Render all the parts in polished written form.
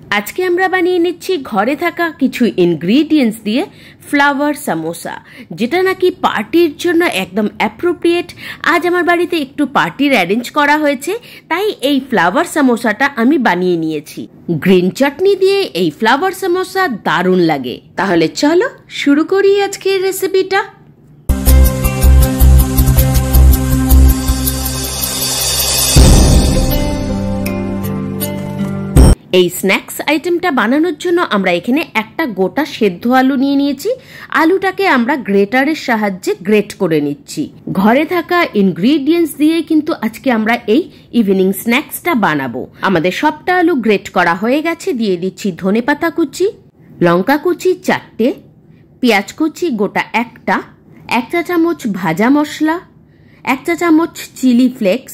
আজকে আমরা বানিয়ে নিচ্ছি ঘরে থাকা কিছু ইনগ্রিডিয়েন্টস দিয়ে ফ্লাওয়ার সামোসা, যেটা নাকি পার্টির জন্য একদম অ্যাপ্রোপ্রিয়েট। আজ আমার বাড়িতে একটু পার্টির অ্যারেঞ্জ করা হয়েছে, তাই এই ফ্লাওয়ার সামোসাটা আমি বানিয়ে নিয়েছি। গ্রিন চাটনি দিয়ে এই ফ্লাওয়ার সামোসা দারুণ লাগে। তাহলে চলো শুরু করি আজকের রেসিপিটা। এই স্ন্যাক্স আইটেমটা বানানোর জন্য আমরা এখানে একটা গোটা সেদ্ধ আলু নিয়ে নিয়েছি। আলুটাকে আমরা গ্রেটারের সাহায্যে গ্রেট করে নিচ্ছি। ঘরে থাকা ইনগ্রিডিয়েন্টস দিয়ে কিন্তু আজকে আমরা এই ইভিনিং স্ন্যাক্সটা বানাবো। আমাদের সবটা আলু গ্রেট করা হয়ে গেছে। দিয়ে দিচ্ছি ধনেপাতা কুচি, লঙ্কা কুচি 4টে, পেঁয়াজ কুচি গোটা 1টা, 1 চা চামচ ভাজা মশলা, 1 চা চামচ চিলি ফ্লেক্স,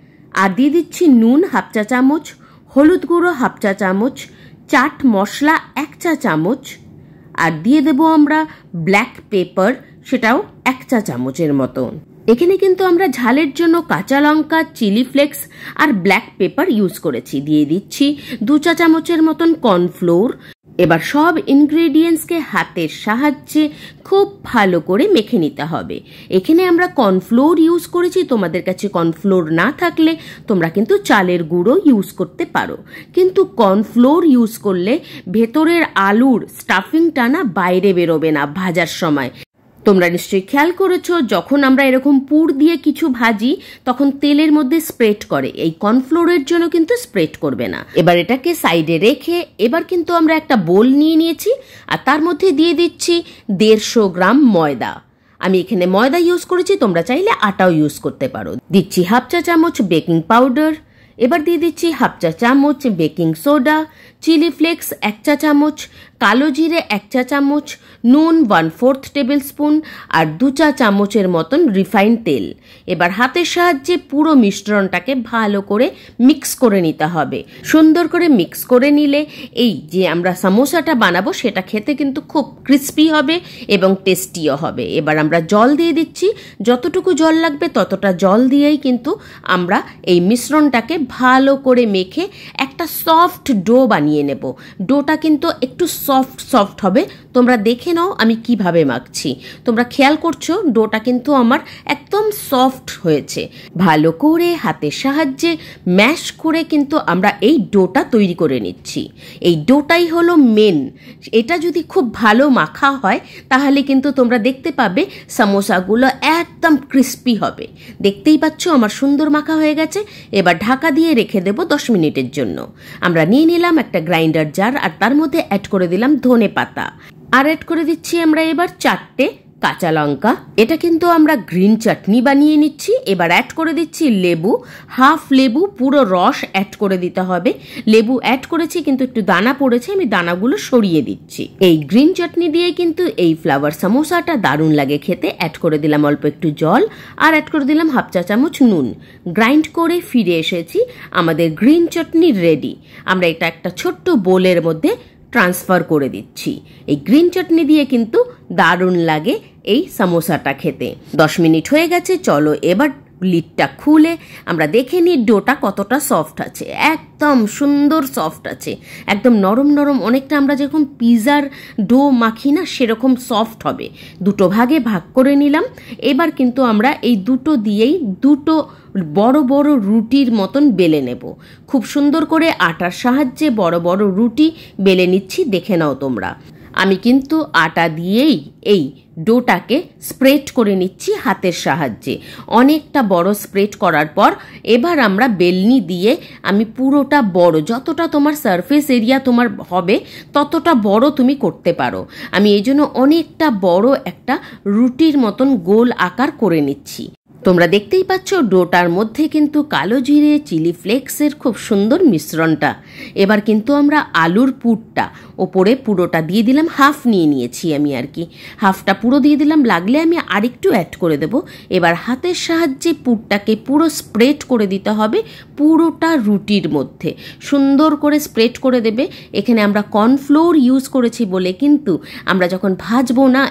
আর দিয়ে দিচ্ছি নুন 1/2 চা চামচ, হলুদ গুঁড়ো 1/2 চা চামচ, চাট মশলা 1 চা চামচ, আর দিয়ে দেবো আমরা ব্ল্যাক পেপার, সেটাও 1 চা চামচের মতন। এখানে কিন্তু আমরা ঝালের জন্য কাঁচা লঙ্কা, চিলি ফ্লেক্স আর ব্ল্যাক পেপার ইউজ করেছি। দিয়ে দিচ্ছি 2 চা চামচের মতন কর্নফ্লোর। এবার সব ইনগ্রেডিয়েন্টসকে হাতের সাহায্যে খুব ভালো করে মেখে নিতে হবে। এখানে আমরা কর্নফ্লোর ইউজ করেছি, তোমাদের কাছে কর্নফ্লোর না থাকলে তোমরা কিন্তু চালের গুঁড়ো ইউজ করতে পারো। কিন্তু কর্নফ্লোর ইউজ করলে ভেতরের আলুর স্টাফিংটা না বাইরে বেরোবে না ভাজার সময়। তোমরা নিশ্চয়ই খেয়াল করেছো, যখন আমরা এরকম পুর দিয়ে কিছু ভাজি তখন তেলের মধ্যে স্প্রেড করে, এই কর্নফ্লোরের জন্য কিন্তু স্প্রেড করবে না। এবার এটাকে সাইডে রেখে এবার কিন্তু আমরা একটা বোল নিয়ে নিয়েছি, আর তার মধ্যে দিয়ে দিচ্ছি 150 গ্রাম ময়দা। আমি এখানে ময়দা ইউজ করেছি, তোমরা চাইলে আটাও ইউজ করতে পারো। দিচ্ছি 1/2 চা চামচ বেকিং পাউডার, এবার দিয়ে দিচ্ছি 1/2 চা চামচ বেকিং সোডা, চিলি ফ্লেক্স 1 চা চামচ, কালো জিরে 1 চা চামচ, নুন 1/4 টেবিল স্পুন, আর 2 চা চামচের মতন রিফাইন্ড তেল। এবার হাতের সাহায্যে পুরো মিশ্রণটাকে ভালো করে মিক্স করে নিতে হবে। সুন্দর করে মিক্স করে নিলে এই যে আমরা সামোসাটা বানাবো সেটা খেতে কিন্তু খুব ক্রিস্পি হবে এবং টেস্টিও হবে। এবার আমরা জল দিয়ে দিচ্ছি, যতটুকু জল লাগবে ততটা জল দিয়েই কিন্তু আমরা এই মিশ্রণটাকে ভালো করে মেখে একটা সফট ডো বানিয়ে নেব। ডোটা কিন্তু একটু সফট হবে। তোমরা দেখে নাও আমি কিভাবে মাখছি। তোমরা খেয়াল করছো ডোটা কিন্তু আমার একদম সফট হয়েছে। ভালো করে হাতের সাহায্যে ম্যাশ করে কিন্তু আমরা এই ডোটা তৈরি করে নিচ্ছি। এই ডোটাই হলো মেন। এটা যদি খুব ভালো মাখা হয় তাহলে কিন্তু তোমরা দেখতে পাবে সামোসাগুলো একদম ক্রিস্পি হবে। দেখতেই পাচ্ছ আমার সুন্দর মাখা হয়ে গেছে। এবার ঢাকা দিয়ে রেখে দেব 10 মিনিটের জন্য। আমরা নিয়ে নিলাম একটা গ্রাইন্ডার জার, আর তার মধ্যে অ্যাড করে দিলাম ধনে পাতা, আর অ্যাড করে দিচ্ছি আমরা এবার 4টে কাঁচা লঙ্কা। এটা কিন্তু আমরা গ্রিন চাটনি বানিয়ে নিচ্ছি। এবার অ্যাড করে দিচ্ছি লেবু, 1/2 লেবু পুরো রস অ্যাড করে দিতে হবে। লেবু অ্যাড করেছি কিন্তু একটু দানা পড়েছে, আমি দানাগুলো সরিয়ে দিচ্ছি। এই গ্রিন চাটনি দিয়ে কিন্তু এই ফ্লাওয়ার সামোসাটা দারুণ লাগে খেতে। অ্যাড করে দিলাম অল্প একটু জল, আর অ্যাড করে দিলাম 1/2 চা চামচ নুন। গ্রাইন্ড করে ফিরে এসেছি, আমাদের গ্রিন চাটনি রেডি। আমরা এটা একটা ছোট্ট বোলের মধ্যে ট্রান্সফার করে দিচ্ছি। এই গ্রিন চাটনি দিয়ে কিন্তু দারুণ লাগে এই সামোসাটা খেতে। 10 মিনিট হয়ে গেছে, চলো এবার লিডটা খুলে আমরা দেখে নিই ডোটা কতটা সফট আছে। একদম সুন্দর সফট আছে, একদম নরম নরম, অনেকটা আমরা যেরকম পিজার ডো মাখি না সেরকম সফট হবে। 2 ভাগে ভাগ করে নিলাম। এবার কিন্তু আমরা এই দুটো দিয়েই 2 বড় বড় রুটির মতন বেলে নেব। খুব সুন্দর করে আটার সাহায্যে বড় বড় রুটি বেলে নিচ্ছি, দেখে নাও তোমরা। আমি কিন্তু আটা দিয়েই এই ডোটাকে স্প্রেড করে নিচ্ছি হাতের সাহায্যে। অনেকটা বড় স্প্রেড করার পর এবার আমরা বেলনি দিয়ে আমি পুরোটা বড়, যতটা তোমার সারফেস এরিয়া তোমার হবে ততটা বড় তুমি করতে পারো। আমি এই জন্য অনেকটা বড় একটা রুটির মতন গোল আকার করে নিচ্ছি। তোমরা দেখতেই পাচ্ছ ডোটার মধ্যে কিন্তু কালো জিরে, চিলি ফ্লেক্সের খুব সুন্দর মিশ্রণটা। এবার কিন্তু আমরা আলুর পুরটা ওপরে পুরোটা দিয়ে দিলাম। 1/2 নিয়ে নিয়েছি আমি, আর কি 1/2টা পুরো দিয়ে দিলাম, লাগলে আমি আরেকটু অ্যাড করে দেব। এবার হাতের সাহায্যে পুরটাকে পুরো স্প্রেড করে দিতে হবে পুরোটা রুটির মধ্যে। সুন্দর করে স্প্রেড করে দেবে। এখানে আমরা কর্নফ্লোর ইউজ করেছি বলে কিন্তু আমরা যখন ভাজবো না একটা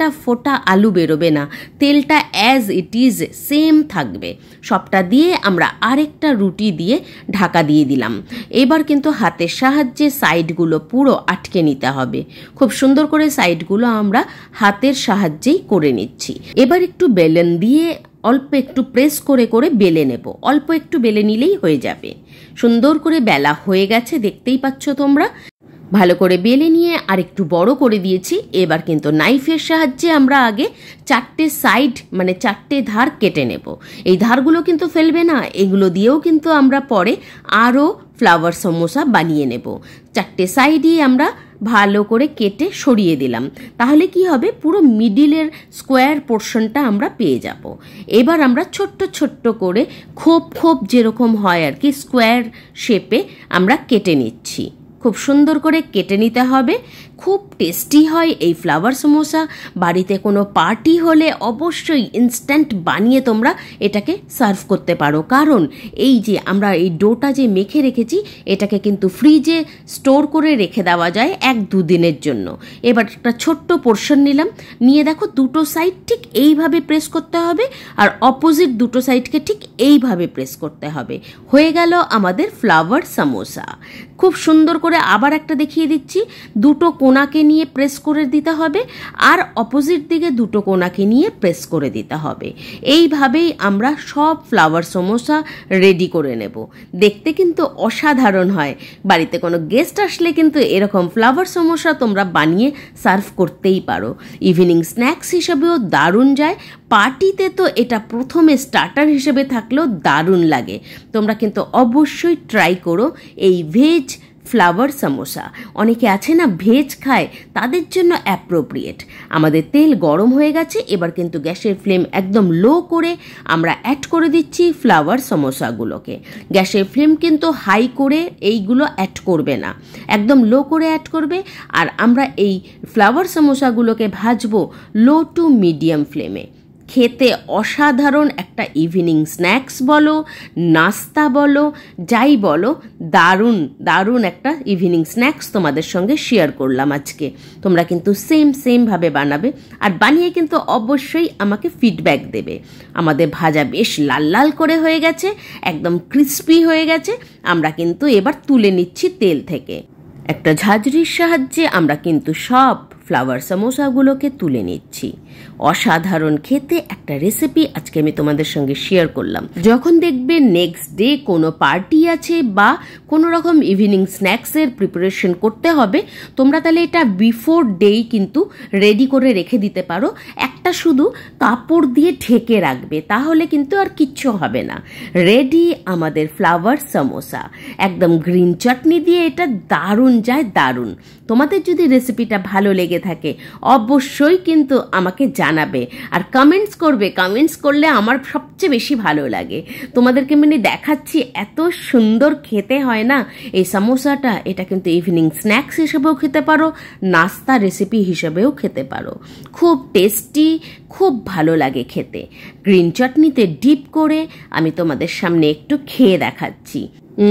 একটা ফোঁটা আলু বেরোবে না, তেলটা অ্যাজ ইট ইজ সেম থাকবে। সবটা দিয়ে আমরা আরেকটা রুটি দিয়ে ঢাকা দিয়ে দিলাম। এবার কিন্তু হাতের সাহায্যে সাইডগুলো পুরো আটকে নিতে হবে। খুব সুন্দর করে সাইডগুলো আমরা হাতের সাহায্যেই করে নিচ্ছি। এবার একটু বেলন দিয়ে অল্প একটু প্রেস করে করে বেলে নেব। অল্প একটু বেলে নিলেই হয়ে যাবে। সুন্দর করে বেলা হয়ে গেছে, দেখতেই পাচ্ছ তোমরা। ভালো করে বেলে নিয়ে আর একটু বড় করে দিয়েছি। এবার কিন্তু নাইফের সাহায্যে আমরা আগে 4টে সাইড মানে 4টে ধার কেটে নেব। এই ধারগুলো কিন্তু ফেলবে না, এগুলো দিয়েও কিন্তু আমরা পরে আরও ফ্লাওয়ার সমোসা বানিয়ে নেব। 4টে সাইডই আমরা ভালো করে কেটে সরিয়ে দিলাম। তাহলে কি হবে, পুরো মিডিলের স্কোয়ার পোর্শনটা আমরা পেয়ে যাব। এবার আমরা ছোট্ট ছোট্ট করে খোপ খোপ যেরকম হয় আর কি, স্কোয়ার শেপে আমরা কেটে নিচ্ছি। খুব সুন্দর করে কেটে নিতে হবে। খুব টেস্টি হয় এই ফ্লাওয়ার সমোসা। বাড়িতে কোনো পার্টি হলে অবশ্যই ইনস্ট্যান্ট বানিয়ে তোমরা এটাকে সার্ভ করতে পারো। কারণ এই যে আমরা এই ডোটা যে মেখে রেখেছি, এটাকে কিন্তু ফ্রিজে স্টোর করে রেখে দেওয়া যায় 1-2 দিনের জন্য। এবার একটা ছোট্ট পোর্শন নিলাম, নিয়ে দেখো দুটো সাইড ঠিক এইভাবে প্রেস করতে হবে, আর অপোজিট দুটো সাইডকে ঠিক এইভাবে প্রেস করতে হবে। হয়ে গেল আমাদের ফ্লাওয়ার সমোসা। খুব সুন্দর করে আবার একটা দেখিয়ে দিচ্ছি। দুটো কোণাকে নিয়ে প্রেস করে দিতে হবে, আর অপোজিট দিকে দুটো কোণাকে নিয়ে প্রেস করে দিতে হবে। এইভাবেই আমরা সব ফ্লাওয়ার সমোসা রেডি করে নেব। দেখতে কিন্তু অসাধারণ হয়। বাড়িতে কোনো গেস্ট আসলে কিন্তু এরকম ফ্লাওয়ার সমোসা তোমরা বানিয়ে সার্ভ করতেই পারো। ইভিনিং স্ন্যাক্স হিসেবেও দারুণ যায়। পার্টিতে তো এটা প্রথমে স্টার্টার হিসেবে থাকলেও দারুণ লাগে। তোমরা কিন্তু অবশ্যই ট্রাই করো এই ভেজ ফ্লাওয়ার সমোসা। অনেকে আছে না ভেজ খায়, তাদের জন্য অ্যাপ্রোপ্রিয়েট। আমাদের তেল গরম হয়ে গেছে। এবার কিন্তু গ্যাসের ফ্লেম একদম লো করে আমরা অ্যাড করে দিচ্ছি ফ্লাওয়ার সমোসাগুলোকে। গ্যাসের ফ্লেম কিন্তু হাই করে এইগুলো অ্যাড করবে না, একদম লো করে অ্যাড করবে। আর আমরা এই ফ্লাওয়ার সমোসাগুলোকে ভাজবো লো টু মিডিয়াম ফ্লেমে। খেতে অসাধারণ একটা ইভিনিং স্ন্যাক্স বলো, নাস্তা বলো, যাই বলো, দারুণ দারুণ একটা ইভিনিং স্ন্যাক্স তোমাদের সঙ্গে শেয়ার করলাম আজকে। তোমরা কিন্তু সেমভাবে বানাবে, আর বানিয়ে কিন্তু অবশ্যই আমাকে ফিডব্যাক দেবে। আমাদের ভাজা বেশ লাল লাল করে হয়ে গেছে, একদম ক্রিস্পি হয়ে গেছে। আমরা কিন্তু এবার তুলে নিচ্ছি তেল থেকে। একটা ঝাঁঝরির সাহায্যে আমরা কিন্তু সব ফ্লাওয়ার সমোসাগুলোকে তুলে নিচ্ছি। অসাধারণ খেতে একটা রেসিপি আজকে আমি তোমাদের সঙ্গে শেয়ার করলাম। যখন দেখবে নেক্সট ডে কোনো পার্টি আছে বা কোনো রকম ইভিনিং স্ন্যাক্সের প্রিপারেশন করতে হবে, তোমরা তাহলে এটা বিফোর ডেই কিন্তু রেডি করে রেখে দিতে পারো। একটা শুধু কাপড় দিয়ে ঢেকে রাখবে, তাহলে কিন্তু আর কিচ্ছু হবে না। রেডি আমাদের ফ্লাওয়ার সমোসা। একদম গ্রিন চাটনি দিয়ে এটা দারুণ যায়, দারুণ। তোমাদের যদি রেসিপিটা ভালো লেগে থাকে অবশ্যই কিন্তু আমাকে জানাবে, আর কমেন্টস করবে। কমেন্টস করলে আমার সবচেয়ে বেশি ভালো লাগে। তোমাদেরকে মানে দেখাচ্ছি এত সুন্দর খেতে হয় না এই সমোসাটা। এটা কিন্তু ইভিনিং স্ন্যাক্স হিসেবেও খেতে পারো, নাস্তা রেসিপি হিসেবেও খেতে পারো। খুব টেস্টি, খুব ভালো লাগে খেতে। গ্রিন চাটনিতে ডিপ করে আমি তোমাদের সামনে একটু খেয়ে দেখাচ্ছি।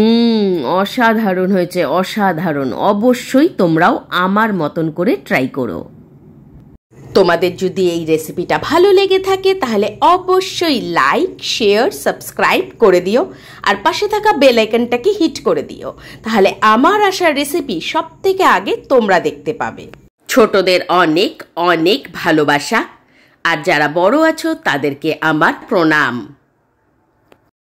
অসাধারণ হয়েছে, অসাধারণ। অবশ্যই তোমরাও আমার মতন করে ট্রাই করো। তোমাদের যদি এই রেসিপিটা ভালো লেগে থাকে তাহলে অবশ্যই লাইক, শেয়ার, সাবস্ক্রাইব করে দিও, আর পাশে থাকা বেল আইকনটাকে হিট করে দিও। তাহলে আমার আসা রেসিপি সব থেকে আগে তোমরা দেখতে পাবে। ছোটদের অনেক অনেক ভালোবাসা, আর যারা বড় আছো তাদেরকে আমার প্রণাম।